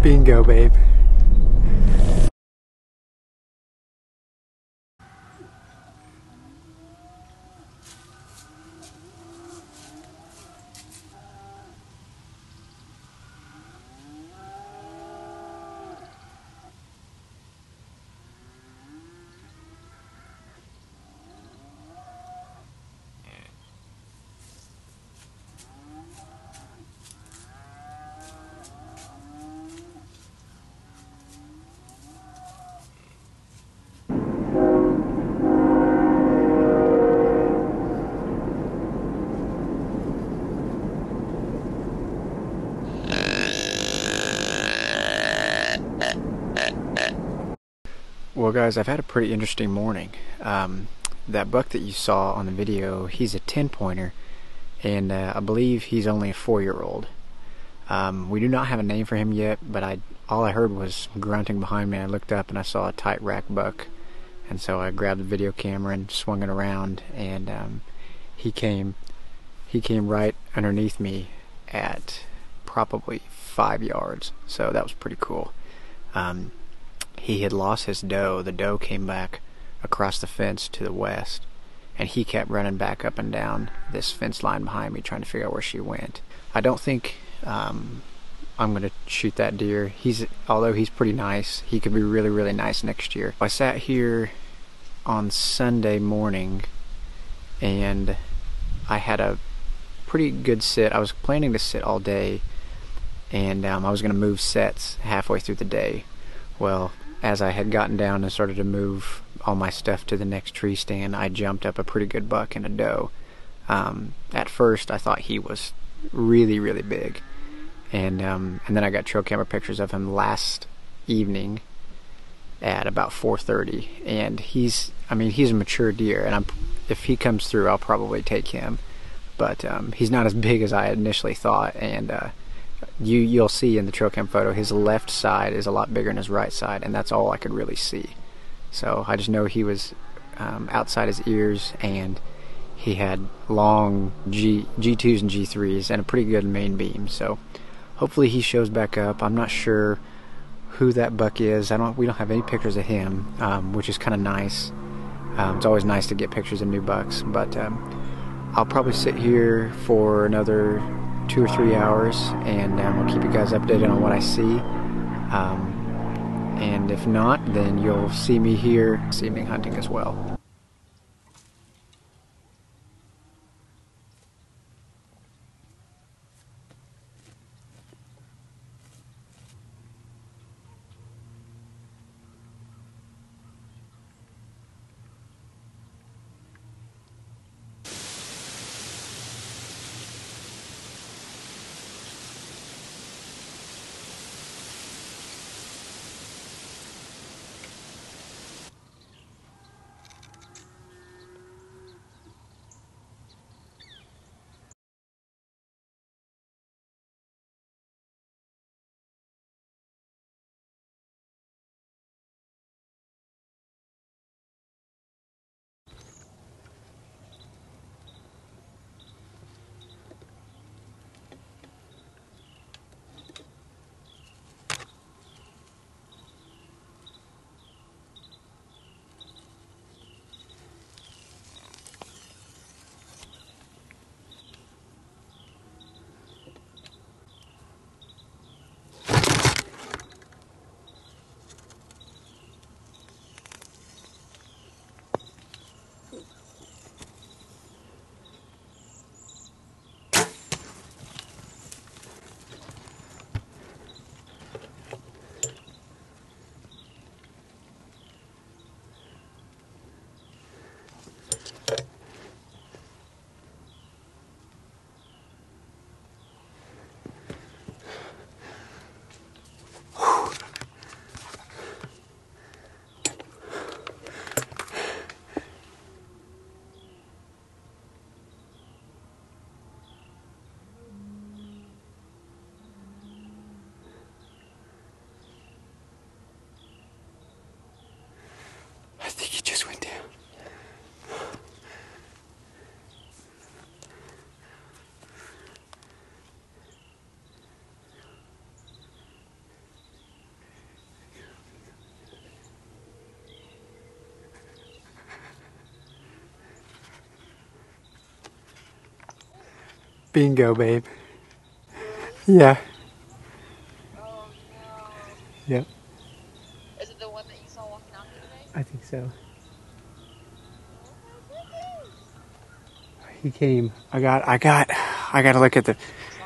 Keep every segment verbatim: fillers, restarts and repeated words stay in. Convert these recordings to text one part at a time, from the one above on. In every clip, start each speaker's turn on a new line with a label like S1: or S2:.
S1: Bingo, babe. Well guys, I've had a pretty interesting morning. Um, that buck that you saw on the video, he's a ten pointer, and uh, I believe he's only a four year old. Um, we do not have a name for him yet, but I all I heard was grunting behind me. I looked up and I saw a tight rack buck, and so I grabbed the video camera and swung it around, and um, he came he came right underneath me at probably five yards, so that was pretty cool. Um, he had lost his doe. The doe came back across the fence to the west, and he kept running back up and down this fence line behind me trying to figure out where she went. I don't think um, I'm going to shoot that deer. He's although he's pretty nice, he could be really really nice next year. I sat here on Sunday morning and I had a pretty good sit. I was planning to sit all day, and um, I was going to move sets halfway through the day. Well, as I had gotten down and started to move all my stuff to the next tree stand, I jumped up a pretty good buck and a doe. Um, at first I thought he was really really big, and um, and then I got trail camera pictures of him last evening at about four thirty, and he's I mean he's a mature deer, and I'm, if he comes through I'll probably take him, but um, he's not as big as I initially thought. And uh, you you'll see in the trail cam photo his left side is a lot bigger than his right side, and that's all I could really see. So I just know he was um, outside his ears, and he had long G, G2s and G threes and a pretty good main beam. So hopefully he shows back up. I'm not sure who that buck is. I don't. We don't have any pictures of him, um, which is kind of nice. Um, it's always nice to get pictures of new bucks. But um, I'll probably sit here for another two or three hours, and um, I'll keep you guys updated on what I see. Um, and if not, then you'll see me here, see me hunting as well. Bingo, babe. Yeah.
S2: Oh no.
S1: Yep.
S2: Is it the one that you saw walking out here today?
S1: I think so.
S2: Oh my goodness.
S1: He came. I got, I got, I got to look at the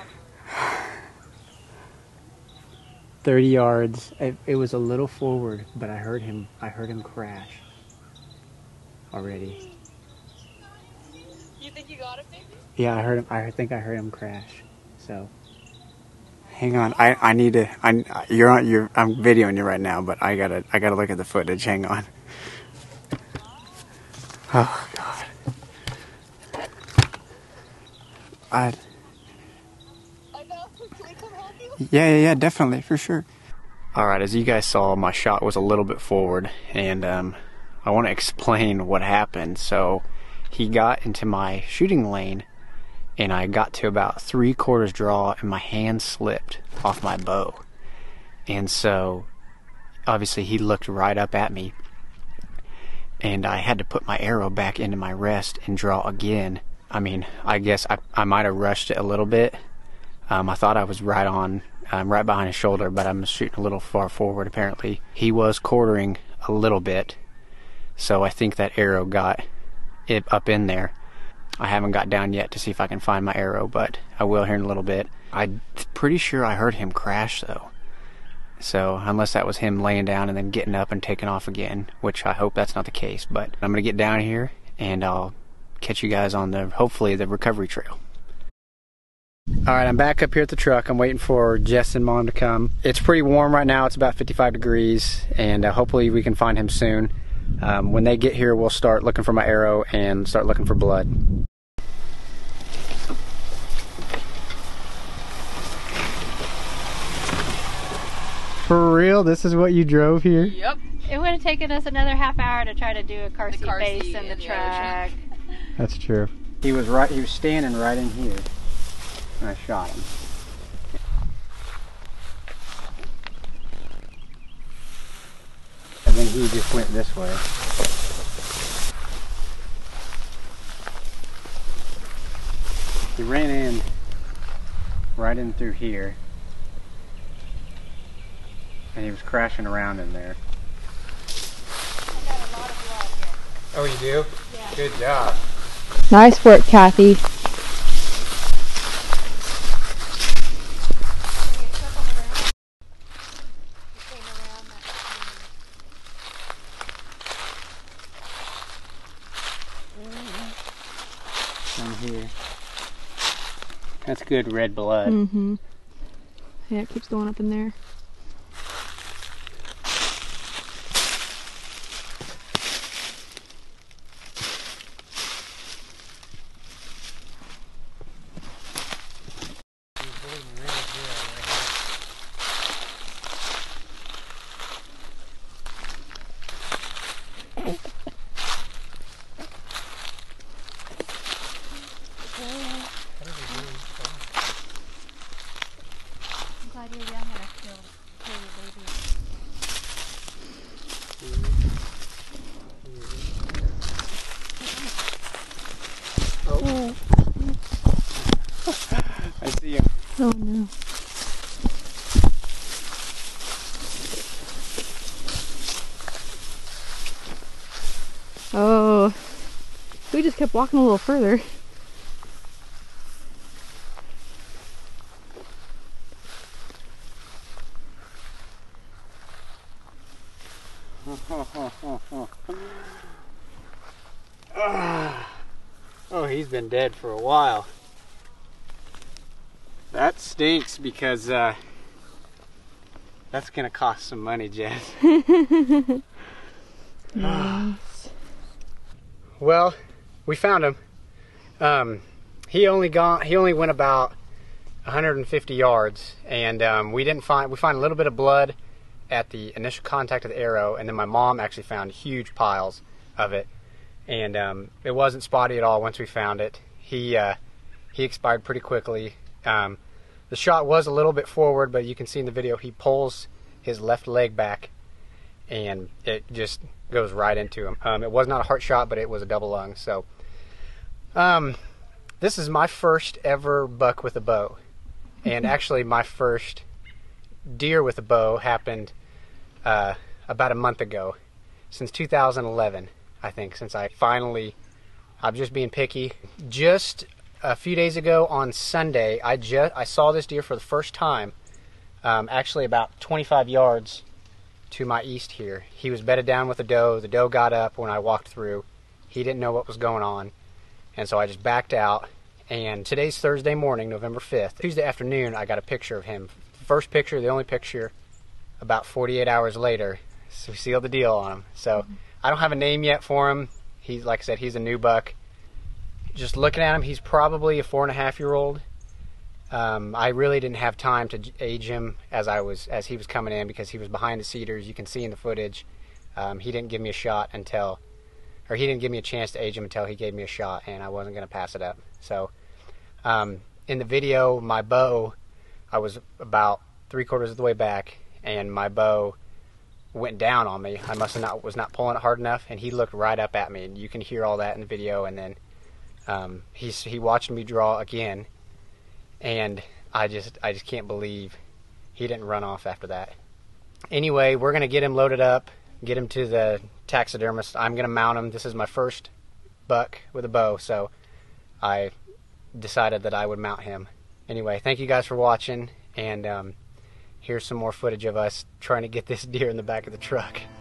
S1: thirty yards. It, it was a little forward, but I heard him, I heard him crash already.
S2: You think you got it, baby?
S1: Yeah, I heard him, I think I heard him crash. So, hang on. I, I need to, I, you're on, you're, I'm videoing you right now, but I gotta, I gotta look at the footage. Hang on. Oh, God. I,
S2: I know. Can we come help you?
S1: Yeah, yeah, yeah, definitely, for sure. Alright, as you guys saw, my shot was a little bit forward, and um, I want to explain what happened. So, he got into my shooting lane, and I got to about three quarters draw, and my hand slipped off my bow. And so, obviously, he looked right up at me, and I had to put my arrow back into my rest and draw again. I mean, I guess I, I might have rushed it a little bit. Um, I thought I was right on, um, right behind his shoulder, but I'm shooting a little far forward apparently. He was quartering a little bit, so I think that arrow got it up in there. I haven't got down yet to see if I can find my arrow, but I will here in a little bit. I'm pretty sure I heard him crash though. So, unless that was him laying down and then getting up and taking off again, which I hope that's not the case, but I'm going to get down here and I'll catch you guys on the, hopefully, the recovery trail. Alright, I'm back up here at the truck. I'm waiting for Jess and Mom to come. It's pretty warm right now. It's about fifty-five degrees, and uh, hopefully we can find him soon. Um, when they get here, we'll start looking for my arrow and start looking for blood. For real? This is what you drove here?
S2: Yep.
S3: It would have taken us another half hour to try to do a car
S2: The
S3: seat
S2: car
S3: base
S2: seat
S3: in the
S2: and the
S3: truck.
S1: That's true. He was right. He was standing right in here, and I shot him. And then he just went this way. He ran in, right in through here, and he was crashing around in there.
S3: I got a lot of blood here.
S1: Oh, you do?
S3: Yeah.
S1: Good job.
S4: Nice work, Kathy.
S1: Down here. That's good red blood.
S4: Mm-hmm. Yeah, it keeps going up in there.
S3: I'm glad you're young enough to kill your baby.
S1: Oh. I see him.
S4: Oh no. Oh, we just kept walking a little further.
S1: Oh, he's been dead for a while. That stinks because uh, that's gonna cost some money, Jess.
S4: Nice.
S1: Well, we found him. Um, he only gone. He only went about one hundred fifty yards, and um, we didn't find. We found a little bit of blood at the initial contact of the arrow, and then my mom actually found huge piles of it, and um, it wasn't spotty at all once we found it. He uh, he expired pretty quickly. Um, the shot was a little bit forward, but you can see in the video he pulls his left leg back, and it just goes right into him. Um, it was not a heart shot, but it was a double lung. So, um, This is my first ever buck with a bow. And actually my first deer with a bow happened uh, about a month ago. Since two thousand eleven, I think, since I finally, I'm just being picky. Just a few days ago on Sunday, I just I saw this deer for the first time, um, actually about twenty-five yards to my east here. He was bedded down with a doe. The doe got up when I walked through. He didn't know what was going on, and so I just backed out. And today's Thursday morning, November fifth. Tuesday afternoon, I got a picture of him. First picture, the only picture, about forty-eight hours later. So we sealed the deal on him. So I don't have a name yet for him. He's, like I said, he's a new buck. Just looking at him, he's probably a four and a half year old. Um, I really didn't have time to age him as I was as he was coming in because he was behind the cedars. You can see in the footage. Um, he didn't give me a shot until, or he didn't give me a chance to age him until he gave me a shot, and I wasn't going to pass it up. So um, in the video, my bow, I was about three quarters of the way back, and my bow went down on me. I must have not was not pulling it hard enough, and he looked right up at me, and you can hear all that in the video. And then um, he he watched me draw again, and I just I just can't believe he didn't run off after that. Anyway, we're gonna get him loaded up, get him to the taxidermist. I'm gonna mount him. This is my first buck with a bow, so I decided that I would mount him. Anyway, thank you guys for watching, and um, here's some more footage of us trying to get this deer in the back of the truck.